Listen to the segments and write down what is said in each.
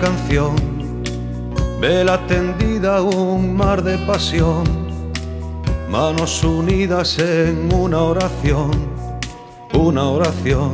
canción, vela tendida, un mar de pasión, manos unidas en una oración, una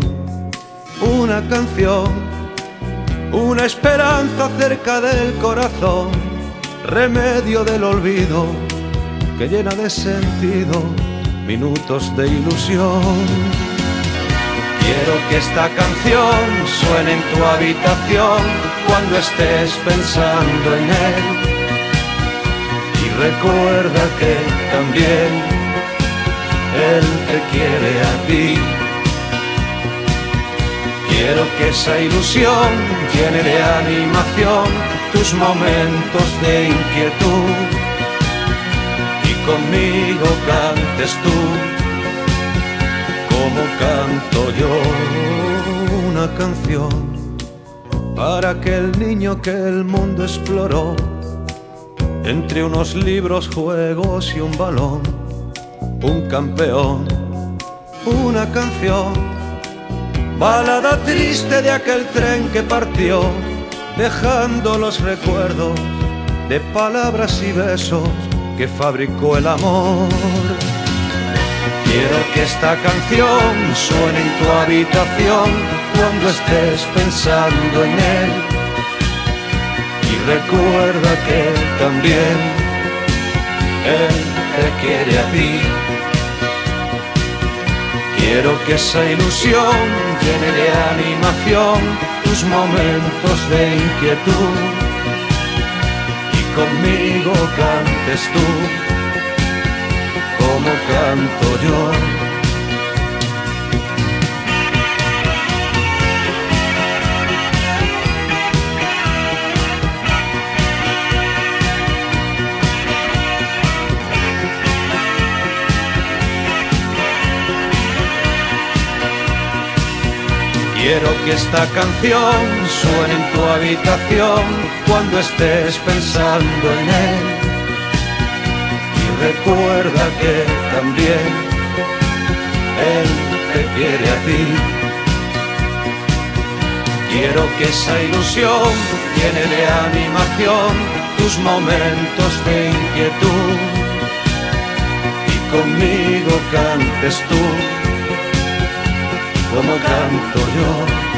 canción, una esperanza cerca del corazón, remedio del olvido que llena de sentido minutos de ilusión. Quiero que esta canción suene en tu habitación cuando estés pensando en él, y recuerda que también él te quiere a ti. Quiero que esa ilusión llene de animación tus momentos de inquietud, y conmigo cantes tú como canto yo. Una canción para aquel niño que el mundo exploró, entre unos libros, juegos y un balón, un campeón. Una canción, balada triste de aquel tren que partió, dejando los recuerdos de palabras y besos que fabricó el amor. Quiero que esta canción suene en tu habitación cuando estés pensando en él, y recuerda que también él te quiere a ti. Quiero que esa ilusión llene de animación tus momentos de inquietud, y conmigo cantes tú como canto yo. Quiero que esta canción suene en tu habitación cuando estés pensando en él, y recuerda que también él te quiere a ti. Quiero que esa ilusión llene de animación tus momentos de inquietud, y conmigo cantes tú como canto yo.